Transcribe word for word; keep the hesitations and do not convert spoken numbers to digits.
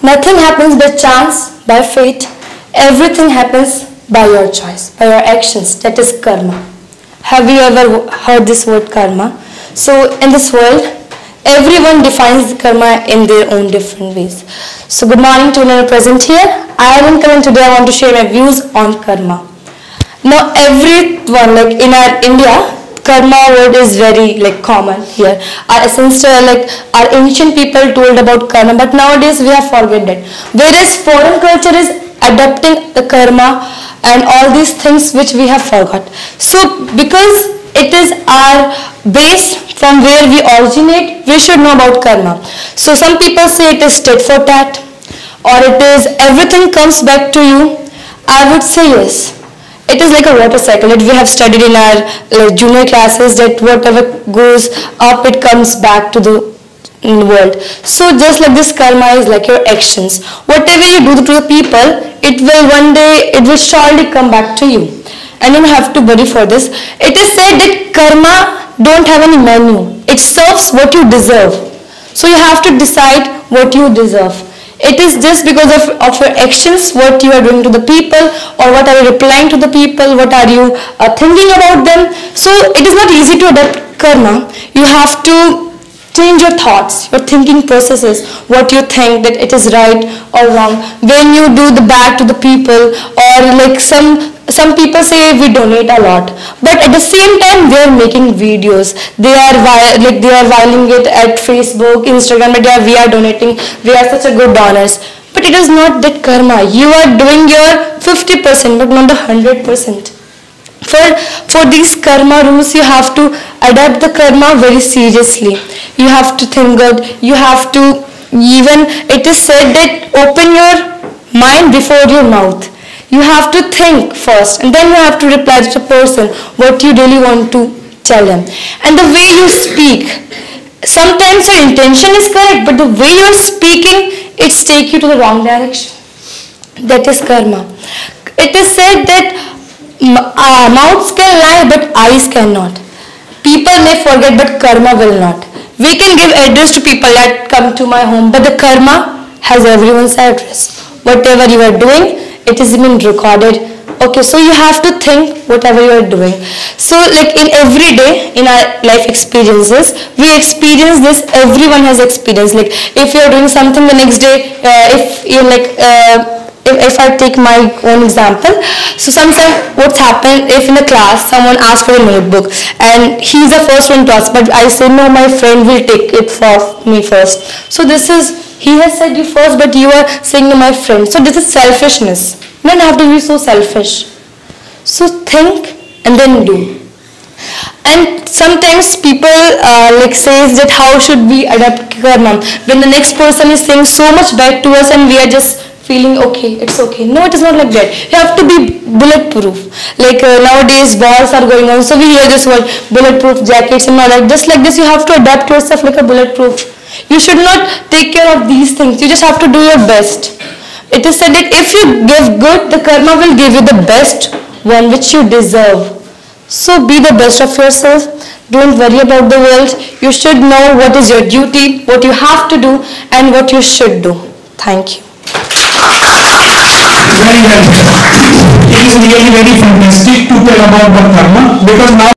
Nothing happens by chance, by fate. Everything happens by your choice, by your actions. That is karma. Have you ever heard this word karma? So in this world, everyone defines karma in their own different ways. So good morning to anyone present here. I am Karan. Today I want to share my views on karma. Now everyone, like in our India, karma word is very like common here. Our ancestor, like our ancient people told about karma, but nowadays we have forget that. Whereas foreign culture is adapting the karma and all these things which we have forgot. So because it is our base from where we originate, we should know about karma. So some people say it is tit for tat, or it is everything comes back to you. I would say yes. It is like a water cycle that we have studied in our like, junior classes, that whatever goes up, it comes back to the in the world. So just like this, karma is like your actions. Whatever you do to the people, it will one day, it will surely come back to you. And you don't have to worry for this. It is said that karma don't have any menu. It serves what you deserve. So you have to decide what you deserve. It is just because of, of your actions, what you are doing to the people, or what are you replying to the people, what are you uh, thinking about them. So it is not easy to adapt karma. You have to change your thoughts, your thinking processes, what you think that it is right or wrong. When you do the bad to the people, or like some some people say we donate a lot, but at the same time they are making videos. They are like they are viling it at Facebook, Instagram, but they are, we are donating. We are such a good donors. But it is not that karma. You are doing your fifty percent, but not the one hundred percent. For, for these karma rules, you have to adapt the karma very seriously. You have to think good. You have to, even it is said that open your mind before your mouth. You have to think first, and then you have to reply to the person what you really want to tell him. And the way you speak, sometimes your intention is correct, but the way you are speaking, it's take you to the wrong direction. That is karma. It is said that Uh, mouths can lie but eyes cannot. People may forget but karma will not. We can give address to people that come to my home, but the karma has everyone's address. Whatever you are doing, it is been recorded. Okay, so you have to think whatever you are doing. So like in every day, in our life experiences, we experience this. Everyone has experience. Like if you are doing something the next day, uh, if you like uh, If, if I take my own example, so sometimes what's happened, if in a class someone asks for a notebook and he's the first one to ask, but I say no, my friend will take it for me first. So this is, he has said you first, but you are saying to my friend. So this is selfishness. You don't have to be so selfish. So think and then do. And sometimes people uh, like says that how should we adapt karma when the next person is saying so much bad to us and we are just feeling okay, it's okay. No, it is not like that. You have to be bulletproof. Like uh, nowadays wars are going on, so we hear this word bulletproof jackets and all that. Just like this, you have to adapt yourself like a bulletproof. You should not take care of these things. You just have to do your best. It is said that if you give good, the karma will give you the best one which you deserve. So be the best of yourself. Don't worry about the world. You should know what is your duty, what you have to do, and what you should do. Thank you. Very well. It is really very fantastic to tell about the karma, because now